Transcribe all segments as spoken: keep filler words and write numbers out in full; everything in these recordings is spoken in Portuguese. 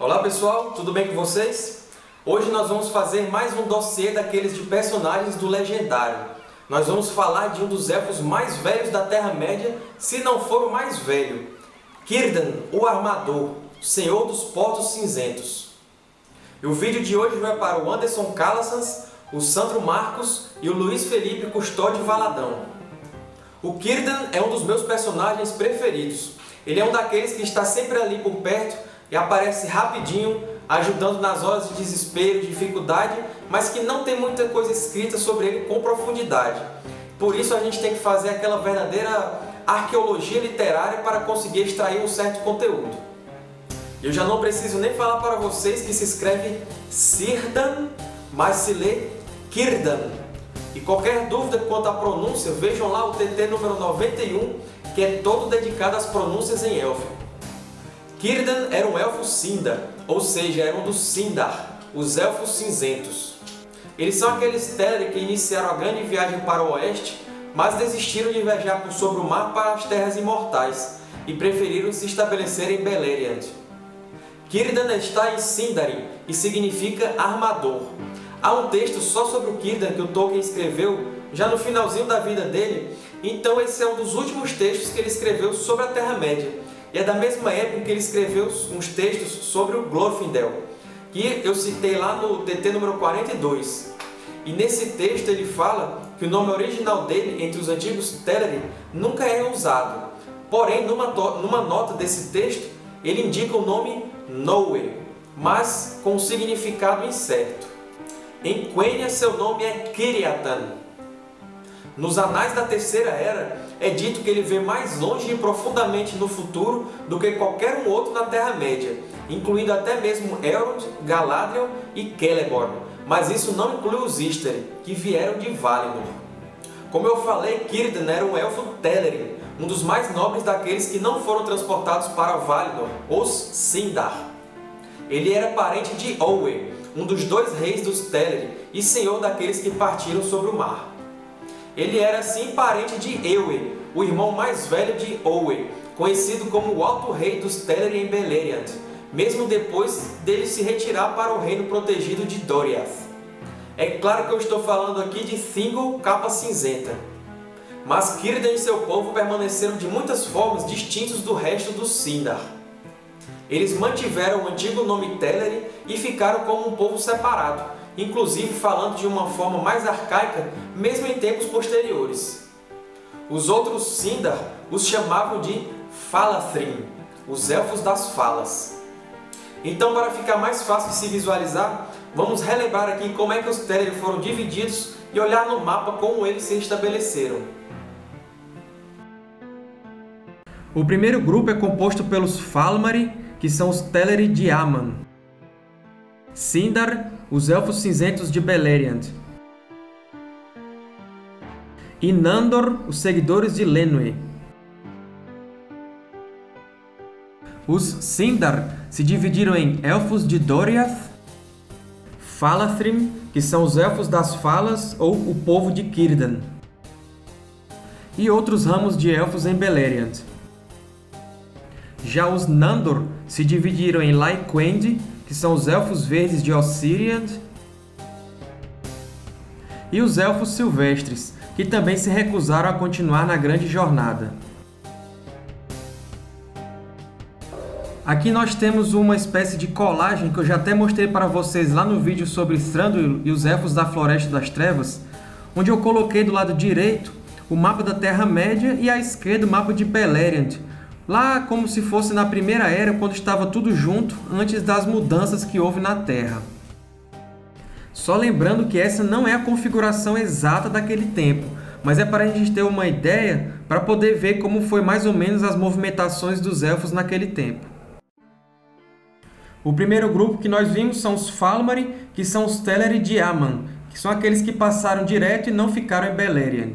Olá pessoal, tudo bem com vocês? Hoje nós vamos fazer mais um dossiê daqueles de personagens do Legendário. Nós vamos falar de um dos elfos mais velhos da Terra-média, se não for o mais velho. Círdan, o Armador, Senhor dos Portos Cinzentos. E o vídeo de hoje vai para o Anderson Calassans, o Sandro Marcos e o Luiz Felipe Custódio Valadão. O Círdan é um dos meus personagens preferidos. Ele é um daqueles que está sempre ali por perto e aparece rapidinho, ajudando nas horas de desespero e dificuldade, mas que não tem muita coisa escrita sobre ele com profundidade. Por isso a gente tem que fazer aquela verdadeira arqueologia literária para conseguir extrair um certo conteúdo. Eu já não preciso nem falar para vocês que se escreve Círdan, mas se lê Círdan. E qualquer dúvida quanto à pronúncia, vejam lá o T T número noventa e um, que é todo dedicado às pronúncias em élfico. Círdan era um elfo Sindar, ou seja, era um dos Sindar, os Elfos Cinzentos. Eles são aqueles Teleri que iniciaram a grande viagem para o oeste, mas desistiram de viajar por sobre o mar para as Terras Imortais e preferiram se estabelecer em Beleriand. Círdan está em Sindarin e significa armador. Há um texto só sobre o Círdan que o Tolkien escreveu já no finalzinho da vida dele, então esse é um dos últimos textos que ele escreveu sobre a Terra-média. E é da mesma época que ele escreveu uns textos sobre o Glorfindel, que eu citei lá no T T número quarenta e dois. E nesse texto ele fala que o nome original dele, entre os antigos Teleri, nunca é usado. Porém, numa, numa nota desse texto, ele indica o nome Noe, mas com um significado incerto. Em Quenya, seu nome é Kiriatan. Nos Anais da Terceira Era, é dito que ele vê mais longe e profundamente no futuro do que qualquer um outro na Terra-média, incluindo até mesmo Elrond, Galadriel e Celeborn, mas isso não inclui os Istari, que vieram de Valinor. Como eu falei, Círdan era um elfo Teleri, um dos mais nobres daqueles que não foram transportados para Valinor, os Sindar. Ele era parente de Olwe, um dos dois reis dos Teleri e senhor daqueles que partiram sobre o mar. Ele era assim parente de Eowyn, o irmão mais velho de Olwe, conhecido como o Alto Rei dos Teleri em Beleriand, mesmo depois dele se retirar para o reino protegido de Doriath. É claro que eu estou falando aqui de Thingol Capa Cinzenta. Mas Círdan e seu povo permaneceram de muitas formas distintos do resto dos Sindar. Eles mantiveram o antigo nome Teleri e ficaram como um povo separado, inclusive falando de uma forma mais arcaica, mesmo em tempos posteriores. Os outros Sindar os chamavam de Falathrim, os Elfos das Falas. Então, para ficar mais fácil de se visualizar, vamos relembrar aqui como é que os Teleri foram divididos e olhar no mapa como eles se estabeleceram. O primeiro grupo é composto pelos Falmari, que são os Teleri de Aman. Sindar, os Elfos Cinzentos de Beleriand. E Nandor, os seguidores de Lenwë. Os Sindar se dividiram em Elfos de Doriath, Falathrim, que são os Elfos das Falas ou o povo de Círdan, e outros ramos de Elfos em Beleriand. Já os Nandor se dividiram em Lyquendi, que são os Elfos Verdes de Osiriand, e os Elfos Silvestres, que também se recusaram a continuar na grande jornada. Aqui nós temos uma espécie de colagem que eu já até mostrei para vocês lá no vídeo sobre Thranduil e os Elfos da Floresta das Trevas, onde eu coloquei do lado direito o mapa da Terra-média e à esquerda o mapa de Beleriand, lá como se fosse na Primeira Era, quando estava tudo junto, antes das mudanças que houve na Terra. Só lembrando que essa não é a configuração exata daquele tempo, mas é para a gente ter uma ideia para poder ver como foi mais ou menos as movimentações dos Elfos naquele tempo. O primeiro grupo que nós vimos são os Falmari, que são os Teleri de Aman, que são aqueles que passaram direto e não ficaram em Beleriand.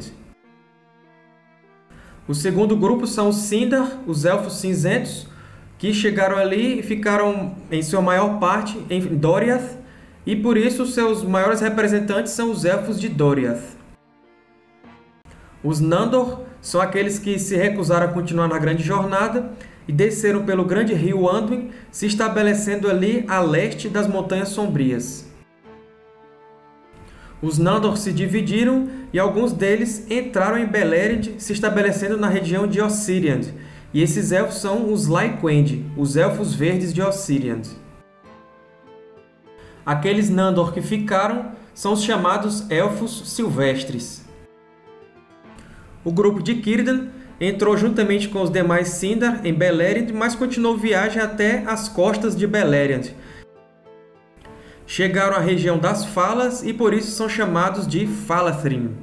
O segundo grupo são os Sindar, os Elfos Cinzentos, que chegaram ali e ficaram, em sua maior parte, em Doriath, e por isso seus maiores representantes são os Elfos de Doriath. Os Nandor são aqueles que se recusaram a continuar na grande jornada, e desceram pelo grande rio Anduin, se estabelecendo ali a leste das Montanhas Sombrias. Os Nandor se dividiram e alguns deles entraram em Beleriand, se estabelecendo na região de Osiriand, e esses elfos são os Lyquendi, os Elfos Verdes de Osiriand. Aqueles Nandor que ficaram são os chamados Elfos Silvestres. O grupo de Círdan entrou juntamente com os demais Sindar em Beleriand, mas continuou viagem até as costas de Beleriand. Chegaram à região das Falas e por isso são chamados de Falathrim.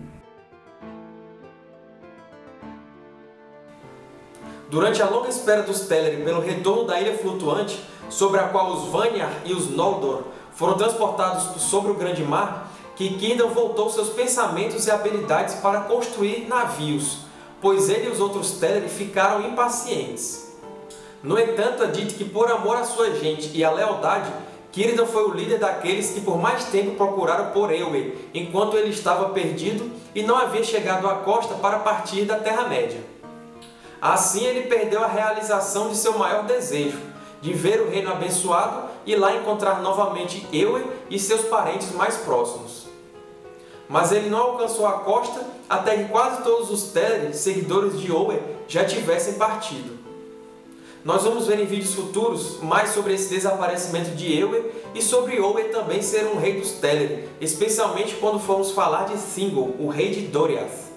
Durante a longa espera dos Teleri pelo retorno da Ilha Flutuante, sobre a qual os Vanyar e os Noldor foram transportados sobre o Grande Mar, que Círdan voltou seus pensamentos e habilidades para construir navios, pois ele e os outros Teleri ficaram impacientes. No entanto, é dito que por amor à sua gente e à lealdade, Círdan foi o líder daqueles que por mais tempo procuraram por Éowyn, enquanto ele estava perdido e não havia chegado à costa para partir da Terra-média. Assim ele perdeu a realização de seu maior desejo, de ver o reino abençoado e lá encontrar novamente Éowyn e seus parentes mais próximos. Mas ele não alcançou a costa até que quase todos os Teleri, seguidores de Éowyn, já tivessem partido. Nós vamos ver em vídeos futuros mais sobre esse desaparecimento de Éowyn e sobre Éowyn também ser um rei dos Teleri, especialmente quando formos falar de Thingol, o rei de Doriath.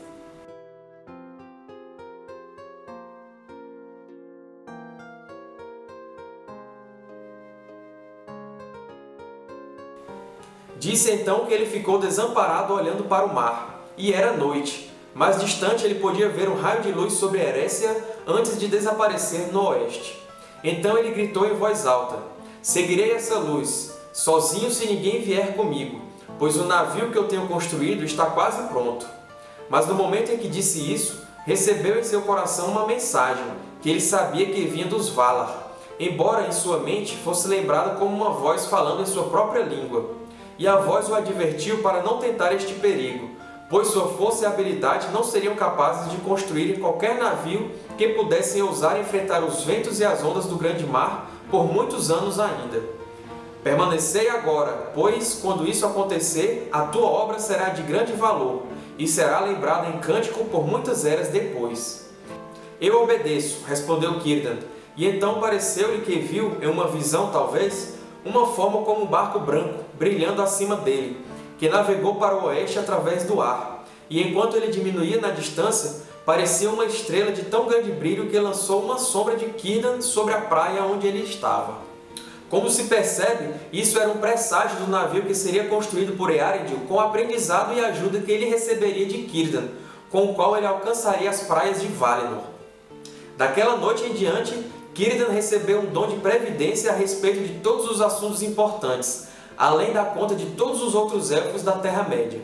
Disse então que ele ficou desamparado olhando para o mar, e era noite. Mais distante ele podia ver um raio de luz sobre Erécia antes de desaparecer no oeste. Então ele gritou em voz alta: "Seguirei essa luz, sozinho se ninguém vier comigo, pois o navio que eu tenho construído está quase pronto." Mas no momento em que disse isso, recebeu em seu coração uma mensagem, que ele sabia que vinha dos Valar, embora em sua mente fosse lembrada como uma voz falando em sua própria língua. E a voz o advertiu para não tentar este perigo, pois sua força e habilidade não seriam capazes de construir qualquer navio que pudessem ousar enfrentar os ventos e as ondas do grande mar por muitos anos ainda. "Permanecei agora, pois, quando isso acontecer, a tua obra será de grande valor, e será lembrada em cântico por muitas eras depois." "Eu obedeço", respondeu Círdan, e então pareceu-lhe que viu, em uma visão talvez, uma forma como um barco branco, brilhando acima dele, que navegou para o oeste através do ar, e enquanto ele diminuía na distância, parecia uma estrela de tão grande brilho que lançou uma sombra de Círdan sobre a praia onde ele estava. Como se percebe, isso era um presságio do navio que seria construído por Eärendil com o aprendizado e ajuda que ele receberia de Círdan, com o qual ele alcançaria as praias de Valinor. Daquela noite em diante, Círdan recebeu um dom de previdência a respeito de todos os assuntos importantes, além da conta de todos os outros elfos da Terra-média.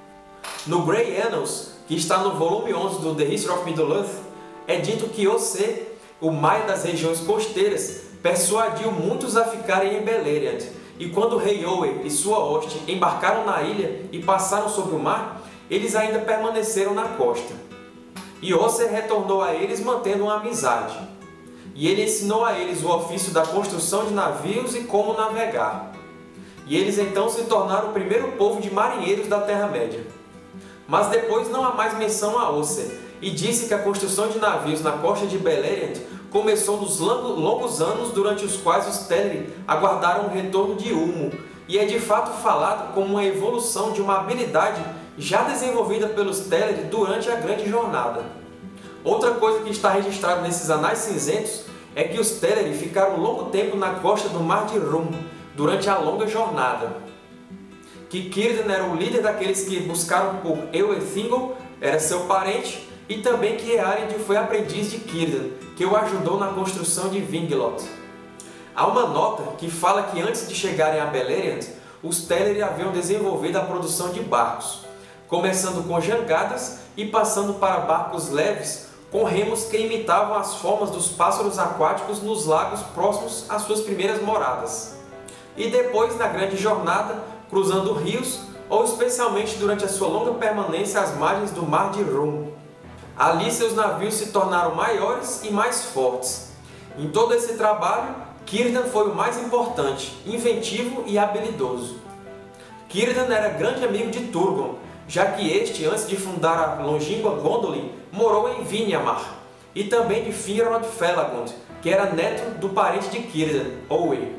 No Grey Annals, que está no volume onze do The History of Middle-earth, é dito que Ocê, o Maia das regiões costeiras, persuadiu muitos a ficarem em Beleriand, e quando o rei Éowyn e sua hoste embarcaram na ilha e passaram sobre o mar, eles ainda permaneceram na costa. E Ocê retornou a eles mantendo uma amizade. E ele ensinou a eles o ofício da construção de navios e como navegar. E eles então se tornaram o primeiro povo de marinheiros da Terra-média. Mas depois não há mais menção a Ocê, e disse que a construção de navios na costa de Beleriand começou nos longos anos durante os quais os Teleri aguardaram o retorno de Ulmo, e é de fato falado como uma evolução de uma habilidade já desenvolvida pelos Teleri durante a Grande Jornada. Outra coisa que está registrada nesses Anais Cinzentos é que os Teleri ficaram um longo tempo na costa do Mar de Rum, durante a longa jornada. Que Círdan era o líder daqueles que buscaram por Éowyn Thingol, era seu parente, e também que Eärendil foi aprendiz de Círdan, que o ajudou na construção de Vingloth. Há uma nota que fala que antes de chegarem a Beleriand, os Teleri haviam desenvolvido a produção de barcos, começando com jangadas e passando para barcos leves com remos que imitavam as formas dos pássaros aquáticos nos lagos próximos às suas primeiras moradas. E depois, na grande jornada, cruzando rios, ou especialmente durante a sua longa permanência às margens do Mar de Rum. Ali seus navios se tornaram maiores e mais fortes. Em todo esse trabalho, Círdan foi o mais importante, inventivo e habilidoso. Círdan era grande amigo de Turgon, já que este, antes de fundar a longínqua Gondolin, morou em Vingramar, e também de Finrod Felagund, que era neto do parente de Círdan, Olwe.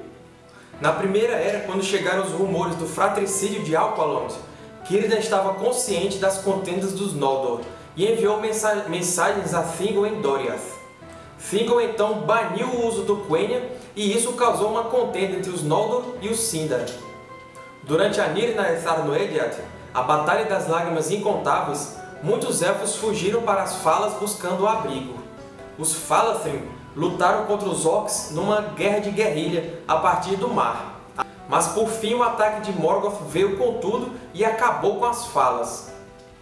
Na Primeira Era, quando chegaram os rumores do fratricídio de Alqualond, Círdan estava consciente das contendas dos Noldor e enviou mensa mensagens a Thingol em Doriath. Thingol então baniu o uso do Quenya e isso causou uma contenda entre os Noldor e os Sindar. Durante a Nirnaeth Arnoediad, a Batalha das Lágrimas Incontáveis, muitos Elfos fugiram para as Falas buscando abrigo. Os Falathrim lutaram contra os Orcs numa guerra de guerrilha a partir do mar. Mas por fim o ataque de Morgoth veio com tudo e acabou com as Falas.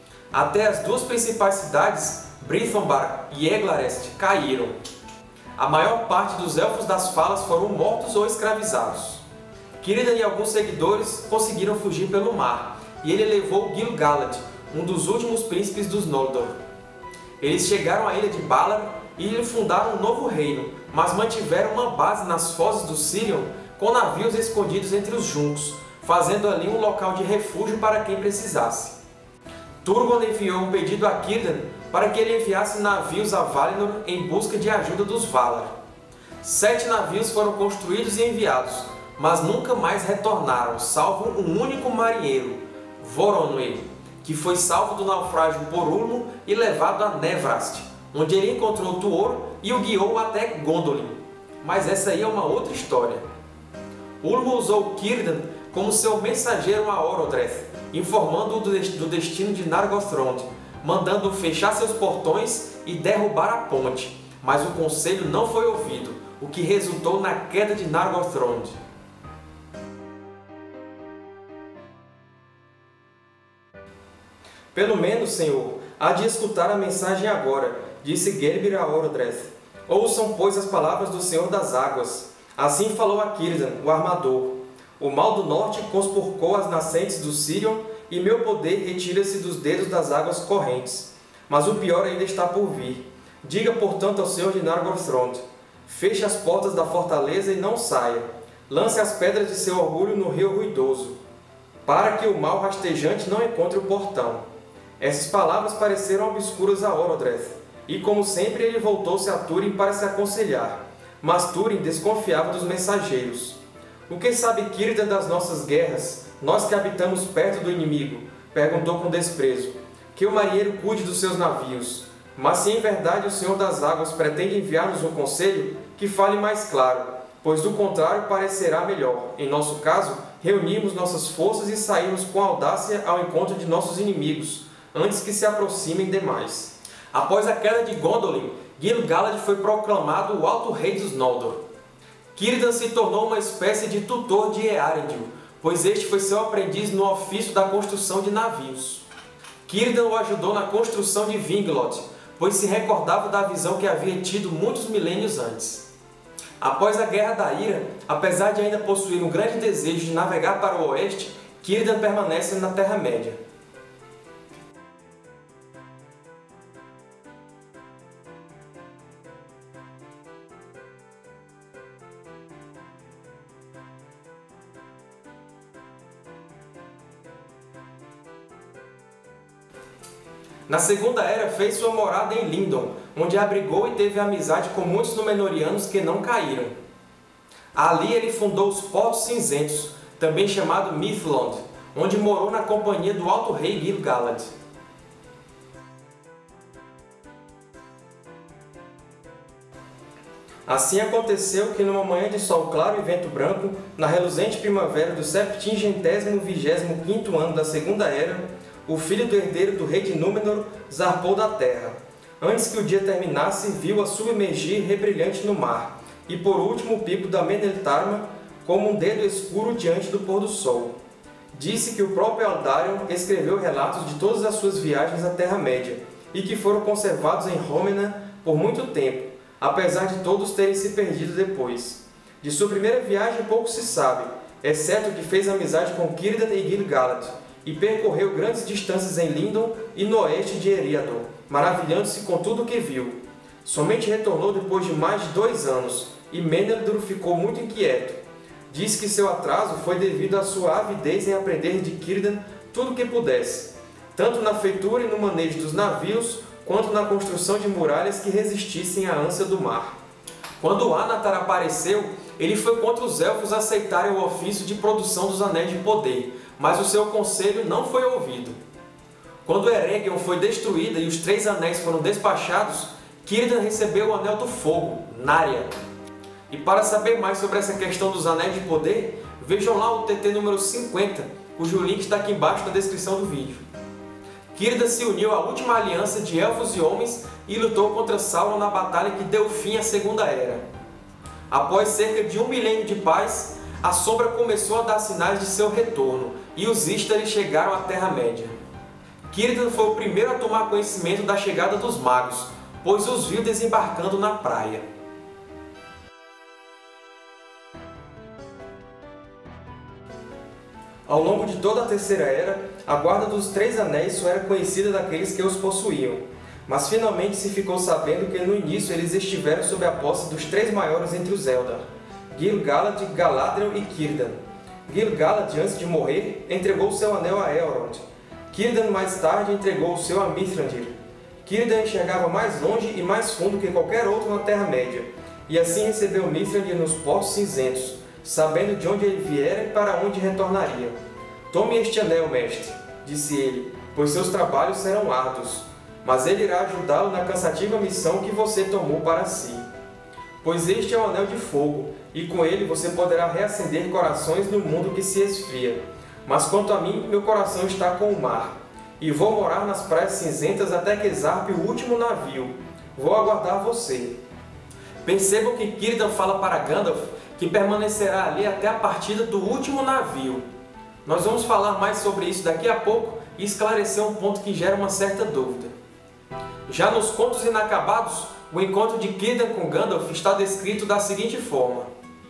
Até as duas principais cidades, Brythonbar e Eglarest, caíram. A maior parte dos Elfos das Falas foram mortos ou escravizados. Círdan e alguns seguidores conseguiram fugir pelo mar, e ele levou Gil-galad, um dos últimos príncipes dos Noldor. Eles chegaram à ilha de Valar e fundaram um novo reino, mas mantiveram uma base nas fozes do Sirion com navios escondidos entre os juncos, fazendo ali um local de refúgio para quem precisasse. Turgon enviou um pedido a Círdan para que ele enviasse navios a Valinor em busca de ajuda dos Valar. Sete navios foram construídos e enviados, mas nunca mais retornaram, salvo um único marinheiro, Voronoi, que foi salvo do naufrágio por Ulmo e levado a Nevrast, onde ele encontrou Tuor e o guiou até Gondolin. Mas essa aí é uma outra história. Ulmo usou Círdan como seu mensageiro a Orodreth, informando-o do destino de Nargothrond, mandando fechar seus portões e derrubar a ponte, mas o conselho não foi ouvido, o que resultou na queda de Nargothrond. Pelo menos, Senhor, há de escutar a mensagem agora, disse Gelbir a Orodreth. Ouçam, pois, as palavras do Senhor das Águas. Assim falou a Círdan, o armador. O mal do norte conspurcou as nascentes do Sirion, e meu poder retira-se dos dedos das águas correntes. Mas o pior ainda está por vir. Diga, portanto, ao Senhor de Nargothrond: feche as portas da fortaleza e não saia. Lance as pedras de seu orgulho no rio ruidoso, para que o mal rastejante não encontre o portão. Essas palavras pareceram obscuras a Orodreth, e como sempre ele voltou-se a Túrin para se aconselhar. Mas Túrin desconfiava dos mensageiros. O que sabe Círdan das nossas guerras, nós que habitamos perto do inimigo? Perguntou com desprezo. Que o marinheiro cuide dos seus navios. Mas se em verdade o Senhor das Águas pretende enviar-nos um conselho, que fale mais claro, pois do contrário parecerá melhor, em nosso caso, reunirmos nossas forças e sairmos com audácia ao encontro de nossos inimigos, antes que se aproximem demais. Após a queda de Gondolin, Gil-galad foi proclamado o Alto Rei dos Noldor. Círdan se tornou uma espécie de tutor de Eärendil, pois este foi seu aprendiz no ofício da construção de navios. Círdan o ajudou na construção de Vinglot, pois se recordava da visão que havia tido muitos milênios antes. Após a Guerra da Ira, apesar de ainda possuir um grande desejo de navegar para o oeste, Círdan permanece na Terra-média. Na Segunda Era fez sua morada em Lindon, onde abrigou e teve amizade com muitos Númenóreanos que não caíram. Ali ele fundou os Portos Cinzentos, também chamado Mithlond, onde morou na companhia do Alto Rei Gil-galad. Assim aconteceu que numa manhã de sol claro e vento branco, na reluzente primavera do septingentésimo vigésimo quinto ano da Segunda Era, o filho do herdeiro do rei de Númenor zarpou da terra. Antes que o dia terminasse, viu-a submergir rebrilhante no mar, e por último o pico da Meneltarma, como um dedo escuro diante do pôr do sol. Disse que o próprio Eldarion escreveu relatos de todas as suas viagens à Terra-média, e que foram conservados em Rhomenna por muito tempo, apesar de todos terem se perdido depois. De sua primeira viagem pouco se sabe, exceto que fez amizade com Círdan e Gil-galad, e percorreu grandes distâncias em Lindon e no oeste de Eriador, maravilhando-se com tudo o que viu. Somente retornou depois de mais de dois anos, e Meneldur ficou muito inquieto. Diz que seu atraso foi devido à sua avidez em aprender de Círdan tudo o que pudesse, tanto na feitura e no manejo dos navios, quanto na construção de muralhas que resistissem à ânsia do mar. Quando Anatar apareceu, ele foi contra os Elfos aceitarem o ofício de produção dos Anéis de Poder, mas o seu conselho não foi ouvido. Quando Eregion foi destruída e os Três Anéis foram despachados, Círdan recebeu o Anel do Fogo, Narya. E para saber mais sobre essa questão dos Anéis de Poder, vejam lá o T T número cinquenta, cujo link está aqui embaixo na descrição do vídeo. Círdan se uniu à última aliança de Elfos e Homens e lutou contra Sauron na batalha que deu fim à Segunda Era. Após cerca de um milênio de paz, a Sombra começou a dar sinais de seu retorno, e os Istari chegaram à Terra-média. Círdan foi o primeiro a tomar conhecimento da chegada dos magos, pois os viu desembarcando na praia. Ao longo de toda a Terceira Era, a Guarda dos Três Anéis só era conhecida daqueles que os possuíam, mas finalmente se ficou sabendo que no início eles estiveram sob a posse dos três maiores entre os Eldar, Gil-galad, Galadriel e Círdan. Gil-galad, antes de morrer, entregou seu anel a Elrond. Círdan mais tarde entregou o seu a Mithrandir. Círdan enxergava mais longe e mais fundo que qualquer outro na Terra-média, e assim recebeu Mithrandir nos Portos Cinzentos, sabendo de onde ele viera e para onde retornaria. Tome este anel, mestre, disse ele, pois seus trabalhos serão árduos, mas ele irá ajudá-lo na cansativa missão que você tomou para si. Pois este é o Anel de Fogo, e com ele você poderá reacender corações no mundo que se esfria. Mas quanto a mim, meu coração está com o mar, e vou morar nas praias cinzentas até que zarpe o último navio. Vou aguardar você. Percebam que Círdan fala para Gandalf que permanecerá ali até a partida do último navio. Nós vamos falar mais sobre isso daqui a pouco e esclarecer um ponto que gera uma certa dúvida. Já nos Contos Inacabados, o encontro de Círdan com Gandalf está descrito da seguinte forma.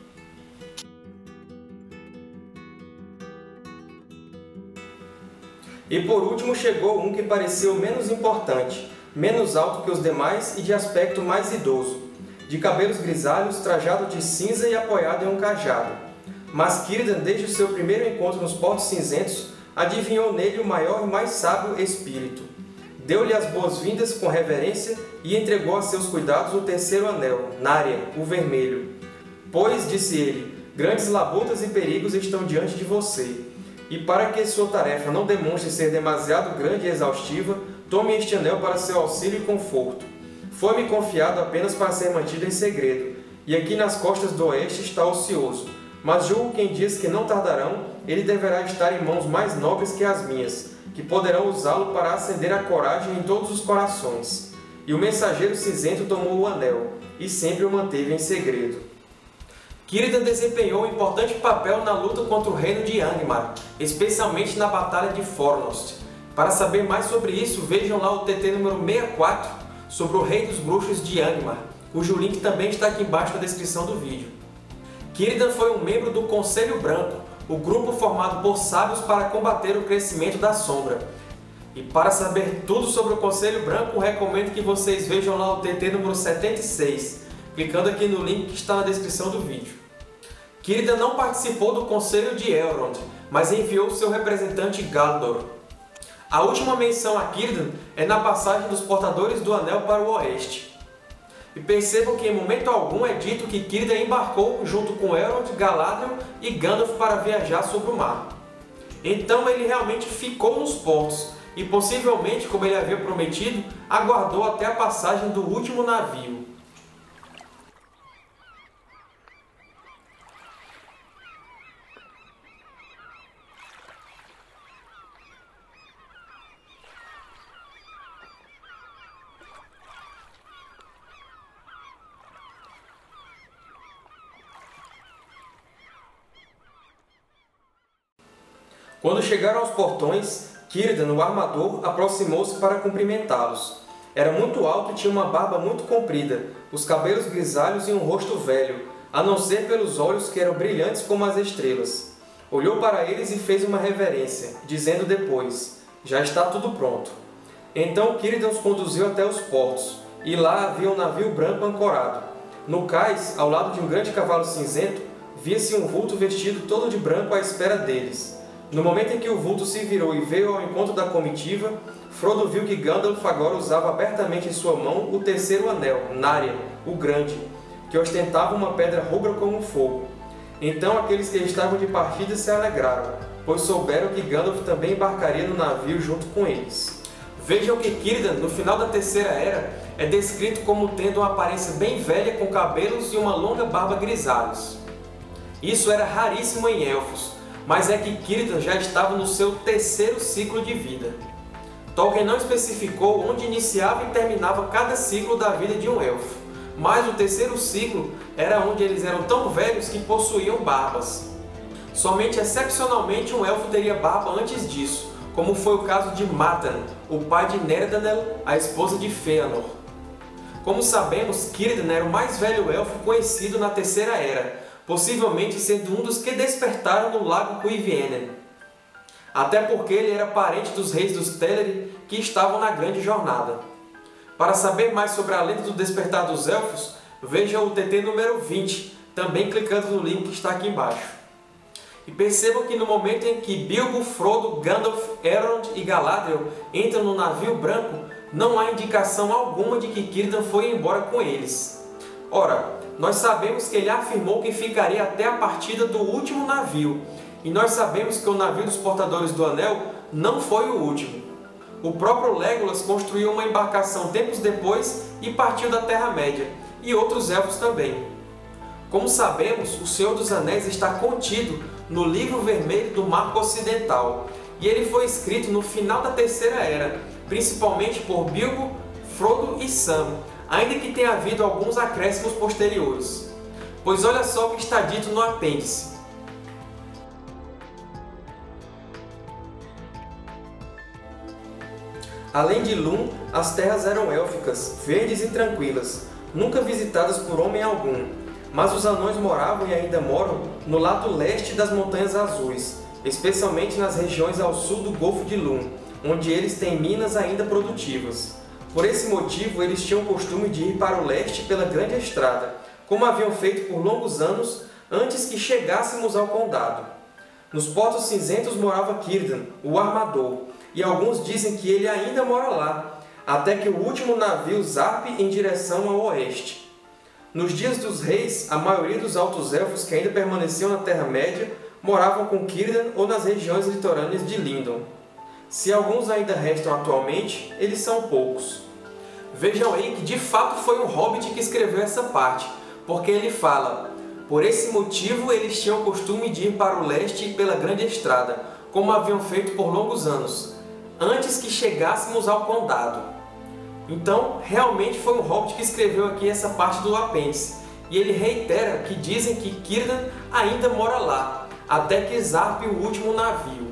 E por último chegou um que pareceu menos importante, menos alto que os demais e de aspecto mais idoso, de cabelos grisalhos, trajado de cinza e apoiado em um cajado. Mas Círdan, desde o seu primeiro encontro nos Portos Cinzentos, adivinhou nele o maior e mais sábio espírito. Deu-lhe as boas-vindas com reverência e entregou a seus cuidados o terceiro anel, Narya, o vermelho. Pois, disse ele, grandes labutas e perigos estão diante de você. E para que sua tarefa não demonstre ser demasiado grande e exaustiva, tome este anel para seu auxílio e conforto. Foi-me confiado apenas para ser mantido em segredo, e aqui nas costas do oeste está ocioso, mas julgo que em dias que não tardarão, ele deverá estar em mãos mais nobres que as minhas, que poderão usá-lo para acender a coragem em todos os corações. E o mensageiro cinzento tomou o anel, e sempre o manteve em segredo. Círdan desempenhou um importante papel na luta contra o reino de Angmar, especialmente na Batalha de Fornost. Para saber mais sobre isso, vejam lá o T T número sessenta e quatro, sobre o Rei dos Bruxos de Angmar, cujo link também está aqui embaixo na descrição do vídeo. Círdan foi um membro do Conselho Branco, o grupo formado por sábios para combater o crescimento da Sombra. E para saber tudo sobre o Conselho Branco, recomendo que vocês vejam lá o T T número setenta e seis, clicando aqui no link que está na descrição do vídeo. Círdan não participou do Conselho de Elrond, mas enviou seu representante Galdor. A última menção a Círdan é na passagem dos Portadores do Anel para o Oeste. E percebam que em momento algum é dito que Círdan embarcou junto com Elrond, Galadriel e Gandalf para viajar sobre o mar. Então ele realmente ficou nos portos e possivelmente, como ele havia prometido, aguardou até a passagem do último navio. Quando chegaram aos portões, Círdan, o armador, aproximou-se para cumprimentá-los. Era muito alto e tinha uma barba muito comprida, os cabelos grisalhos e um rosto velho, a não ser pelos olhos que eram brilhantes como as estrelas. Olhou para eles e fez uma reverência, dizendo depois, já está tudo pronto. Então Círdan os conduziu até os portos, e lá havia um navio branco ancorado. No cais, ao lado de um grande cavalo cinzento, via-se um vulto vestido todo de branco à espera deles. No momento em que o vulto se virou e veio ao encontro da comitiva, Frodo viu que Gandalf agora usava abertamente em sua mão o terceiro anel, Narya, o Grande, que ostentava uma pedra rubra como fogo. Então aqueles que estavam de partida se alegraram, pois souberam que Gandalf também embarcaria no navio junto com eles. Vejam que Círdan, no final da Terceira Era, é descrito como tendo uma aparência bem velha com cabelos e uma longa barba grisalhos. Isso era raríssimo em Elfos, mas é que Círdan já estava no seu terceiro ciclo de vida. Tolkien não especificou onde iniciava e terminava cada ciclo da vida de um elfo, mas o terceiro ciclo era onde eles eram tão velhos que possuíam barbas. Somente excepcionalmente um elfo teria barba antes disso, como foi o caso de Matan, o pai de Nerdanel, a esposa de Fëanor. Como sabemos, Círdan era o mais velho elfo conhecido na Terceira Era, possivelmente sendo um dos que despertaram no Lago Cuiviénen. Até porque ele era parente dos reis dos Teleri que estavam na Grande Jornada. Para saber mais sobre a lenda do Despertar dos Elfos, veja o T T número vinte, também clicando no link que está aqui embaixo. E percebam que no momento em que Bilbo, Frodo, Gandalf, Elrond e Galadriel entram no navio branco, não há indicação alguma de que Círdan foi embora com eles. Ora, nós sabemos que ele afirmou que ficaria até a partida do último navio, e nós sabemos que o navio dos Portadores do Anel não foi o último. O próprio Legolas construiu uma embarcação tempos depois e partiu da Terra-média, e outros elfos também. Como sabemos, o Senhor dos Anéis está contido no Livro Vermelho do Marco Ocidental, e ele foi escrito no final da Terceira Era, principalmente por Bilbo, Frodo e Sam, ainda que tenha havido alguns acréscimos posteriores. Pois olha só o que está dito no apêndice. Além de Lum, as terras eram élficas, verdes e tranquilas, nunca visitadas por homem algum, mas os anões moravam e ainda moram no lado leste das Montanhas Azuis, especialmente nas regiões ao sul do Golfo de Lum, onde eles têm minas ainda produtivas. Por esse motivo, eles tinham o costume de ir para o leste pela Grande Estrada, como haviam feito por longos anos antes que chegássemos ao Condado. Nos Portos Cinzentos morava Círdan, o Armador, e alguns dizem que ele ainda mora lá, até que o último navio zarpe em direção ao oeste. Nos dias dos reis, a maioria dos Altos Elfos que ainda permaneciam na Terra-média moravam com Círdan ou nas regiões litorâneas de Lindon. Se alguns ainda restam atualmente, eles são poucos. Vejam aí que de fato foi um hobbit que escreveu essa parte, porque ele fala: por esse motivo eles tinham o costume de ir para o leste pela Grande Estrada, como haviam feito por longos anos, antes que chegássemos ao Condado. Então, realmente foi um hobbit que escreveu aqui essa parte do apêndice, e ele reitera que dizem que Círdan ainda mora lá, até que zarpe o último navio.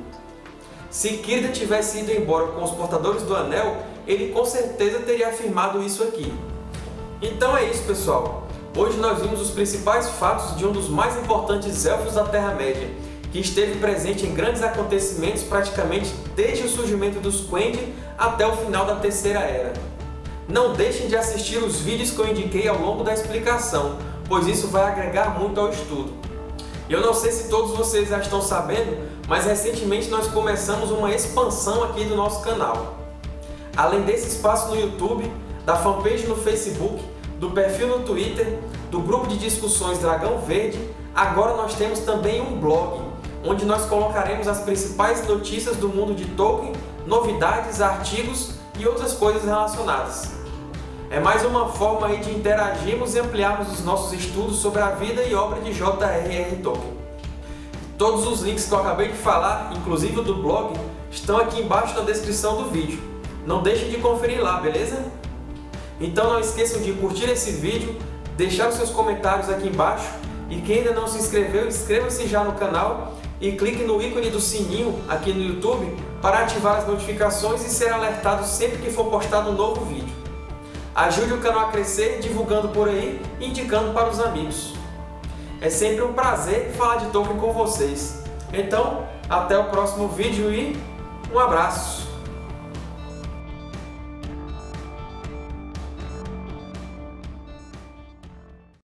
Se Círdan tivesse ido embora com os Portadores do Anel, ele com certeza teria afirmado isso aqui. Então é isso, pessoal. Hoje nós vimos os principais fatos de um dos mais importantes elfos da Terra-média, que esteve presente em grandes acontecimentos praticamente desde o surgimento dos Quendi até o final da Terceira Era. Não deixem de assistir os vídeos que eu indiquei ao longo da explicação, pois isso vai agregar muito ao estudo. Eu não sei se todos vocês já estão sabendo, mas recentemente nós começamos uma expansão aqui do nosso canal. Além desse espaço no YouTube, da fanpage no Facebook, do perfil no Twitter, do grupo de discussões Dragão Verde, agora nós temos também um blog, onde nós colocaremos as principais notícias do mundo de Tolkien, novidades, artigos e outras coisas relacionadas. É mais uma forma aí de interagirmos e ampliarmos os nossos estudos sobre a vida e obra de J R R Tolkien. Todos os links que eu acabei de falar, inclusive o do blog, estão aqui embaixo na descrição do vídeo. Não deixem de conferir lá, beleza? Então não esqueçam de curtir esse vídeo, deixar os seus comentários aqui embaixo, e quem ainda não se inscreveu, inscreva-se já no canal e clique no ícone do sininho aqui no YouTube para ativar as notificações e ser alertado sempre que for postado um novo vídeo. Ajude o canal a crescer divulgando por aí e indicando para os amigos. É sempre um prazer falar de Tolkien com vocês. Então, até o próximo vídeo e um abraço!